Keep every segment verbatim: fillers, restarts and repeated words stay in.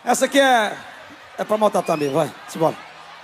Essa aqui é, é pra maltratar também, vai, simbora.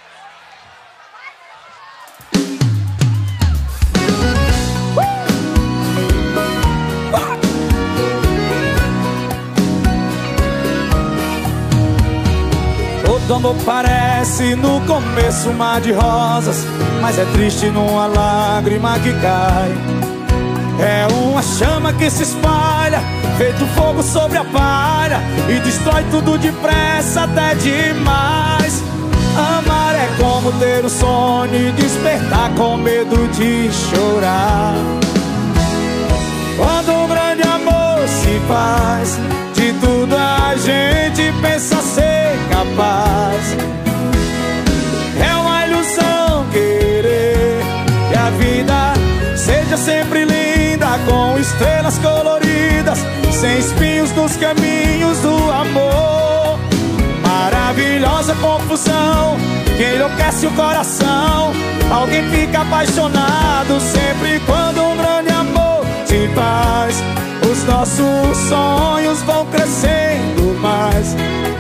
Todo amor parece no começo um mar de rosas, mas é triste numa lágrima que cai. É uma chama que se espalha, feito fogo sobre a palha, e destrói tudo depressa até demais. Amar é como ter um sonho e despertar com medo de chorar. Quando um grande amor se faz, de tudo a gente pensa ser capaz. É uma ilusão querer que a vida seja sempre linda, com estrelas coloridas, sem espinhos nos caminhos do amor. Maravilhosa confusão que enlouquece o coração. Alguém fica apaixonado sempre quando um grande amor se faz. Os nossos sonhos vão crescendo mais,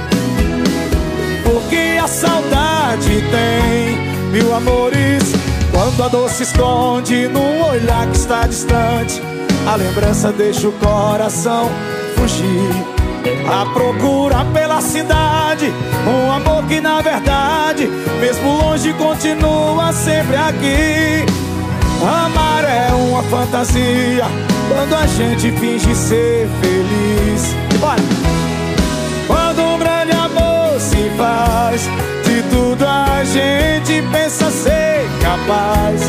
porque a saudade tem mil amores. Quando a dor se esconde num olhar que está distante, a lembrança deixa o coração fugir, a procura pela cidade, um amor que na verdade, mesmo longe, continua sempre aqui. Amar é uma fantasia quando a gente finge ser feliz. E bora! Quando um grande amor se faz, de tudo a gente pensa ser capaz.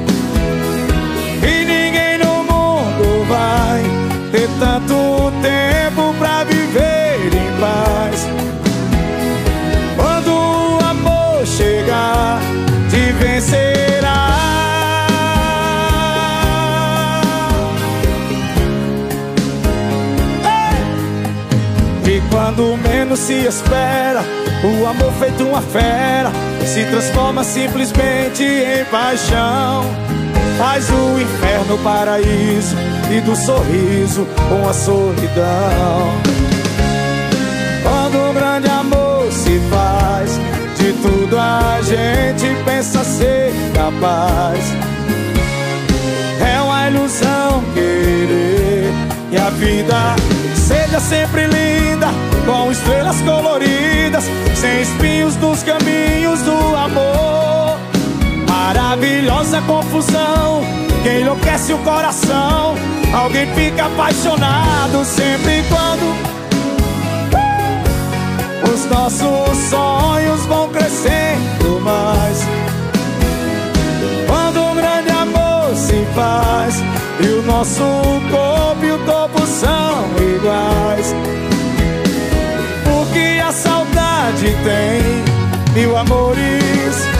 E ninguém no mundo vai ter tanto tempo pra viver em paz. Quando o amor chegar, te vencerá. E quando menos se espera, o amor feito uma fera se transforma simplesmente em paixão. Faz o inferno paraíso e do sorriso uma solidão. Quando um grande amor se faz, de tudo a gente pensa ser capaz. É uma ilusão querer que a vida seja sempre linda, com estrelas coloridas, sem espinhos nos caminhos do amor. Maravilhosa confusão que enlouquece o coração. Alguém fica apaixonado sempre quando uh! os nossos sonhos vão crescendo mais. Quando um grande amor se faz e o nosso corpo e o topo são iguais, porque a saudade tem mil amores.